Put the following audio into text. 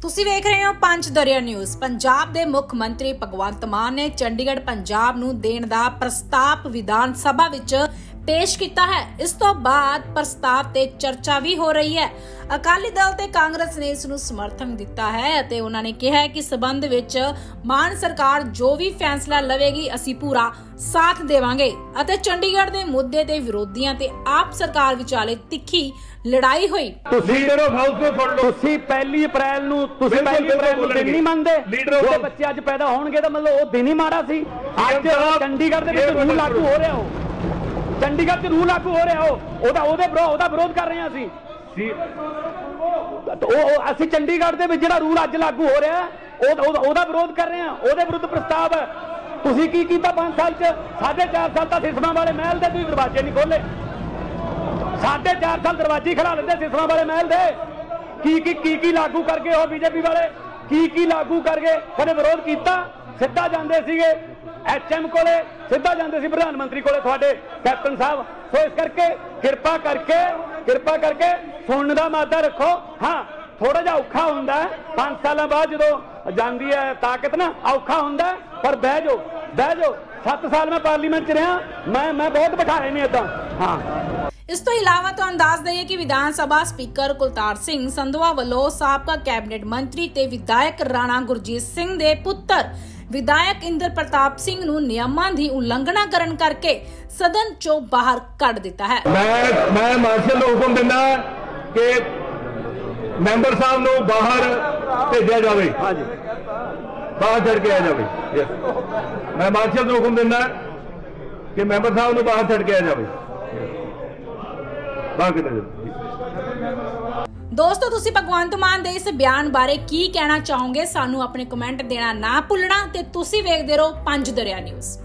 ਤੁਸੀਂ ਵੇਖ ਰਹੇ ਹੋ ਪੰਜ ਦਰਿਆ ਨਿਊਜ਼। ਪੰਜਾਬ ਦੇ ਮੁੱਖ ਮੰਤਰੀ ਭਗਵੰਤ ਮਾਨ ਨੇ ਚੰਡੀਗੜ੍ਹ ਪੰਜਾਬ ਨੂੰ ਦੇਣ ਦਾ ਪ੍ਰਸਤਾਵ ਵਿਧਾਨ ਸਭਾ ਵਿੱਚ पेश किया है। इस तो बाद प्रस्ताव ते चर्चा भी हो रही है। अकाली दल ते कांग्रेस ने इसनूं समर्थन दिता है अते उन्होंने कहा है कि संबंध विच मान सरकार जो भी फैसला लवेगी असीं पूरा साथ देवांगे अते चंडीगढ़ दे मुद्दे ते विरोधियां ते आप सरकार विचाले तिखी लड़ाई हुई। लीडर ऑफ हाउस को सुन लो, तुसीं 1 अप्रैल नूं दिन नहीं मनदे, जो बच्चे अज पैदा होणगे तां मतलब ओह दिन ही माड़ा सी। अज चंडीगढ़ दे विच रूल लागू हो रहा हो, चंडीगढ़ च रूल लागू हो रहा हो, ओदा विरोध कर रहे हैं ਅਸੀਂ ਚੰਡੀਗੜ੍ਹ ਦੇ ਵਿੱਚ ਜਿਹੜਾ ਰੂਲ ਅੱਜ ਲਾਗੂ ਹੋ ਰਿਹਾ ਉਹਦਾ ਵਿਰੋਧ ਕਰ ਰਹੇ ਹਾਂ, ਉਹਦੇ ਵਿਰੁੱਧ ਪ੍ਰਸਤਾਵ ਹੈ। ਤੁਸੀਂ ਕੀ ਕੀਤਾ 5 ਸਾਲ ਚ? 4.5 ਸਾਲ ਤਾਂ ਸਿਸਮਾਂ ਵਾਲੇ ਮਹਿਲ ਦੇ ਤੁਸੀਂ ਦਰਵਾਜ਼ੇ ਨਹੀਂ ਖੋਲੇ। 4.5 ਸਾਲ ਦਰਵਾਜ਼ੇ ਖਿਲਾ ਲੈਂਦੇ ਸਿਸਮਾਂ ਵਾਲੇ ਮਹਿਲ ਦੇ। ਕੀ ਲਾਗੂ ਕਰ ਗਏ ਉਹ ਬੀਜੇਪੀ ਵਾਲੇ? ਕੀ ਲਾਗੂ ਕਰ ਗਏ? ਕਦੇ ਵਿਰੋਧ ਕੀਤਾ? ਸਿੱਧਾ ਜਾਂਦੇ ਸੀਗੇ ਐਚਐਮ ਕੋਲੇ, ਸਿੱਧਾ ਜਾਂਦੇ ਸੀ ਪ੍ਰਧਾਨ ਮੰਤਰੀ ਕੋਲੇ ਤੁਹਾਡੇ ਕੈਪਟਨ ਸਾਹਿਬ। ਸੋ ਇਸ ਕਰਕੇ ਕਿਰਪਾ ਕਰਕੇ ਸੁਣਨ ਦਾ ਮਾਦਾ ਰੱਖੋ। ਹਾਂ ਥੋੜਾ ਜਿਹਾ ਔਖਾ ਹੁੰਦਾ 5 ਸਾਲਾਂ ਬਾਅਦ ਜਦੋਂ ਜਾਂਦੀ ਹੈ ਤਾਕਤ ਨਾ, ਔਖਾ ਹੁੰਦਾ, ਪਰ ਬਹਿ ਜਾਓ। 7 ਸਾਲ ਮੈਂ ਪਾਰਲੀਮੈਂਟ ਚ ਰਿਹਾ, ਮੈਂ ਬਹੁਤ ਬਿਠਾਏ ਨੇ ਏਦਾਂ। ਹਾਂ इस तो इलावा तो अंदाज दईए कि विधान सभा स्पीकर कुलतार सिंह संधवा वालों साबका कैबिनेट मंत्री ते विधायक राणा गुरजीत सिंह दे पुत्तर विधायक इंद्र प्रताप सिंह नूं नियमां दी उल्लंघना करन करके सदन चों बाहर कढ दिता है। मैं मार्शल नूं हुक्म दिंदा कि मैंबर साहब नूं बाहर भेजा जावे। हां जी, बाहर छड़ के आ जावे। मैं मार्शल नूं हुक्म दिंदा कि मैंबर साहब नूं बाहर छड़ के आ जावे। दोस्तों तुसी भगवंत मान दे इस बयान बारे की कहना चाहोगे? सानू अपने कमेंट देना ना भुलना ते तुसी वेखदे रहो पंज दरिया न्यूज़।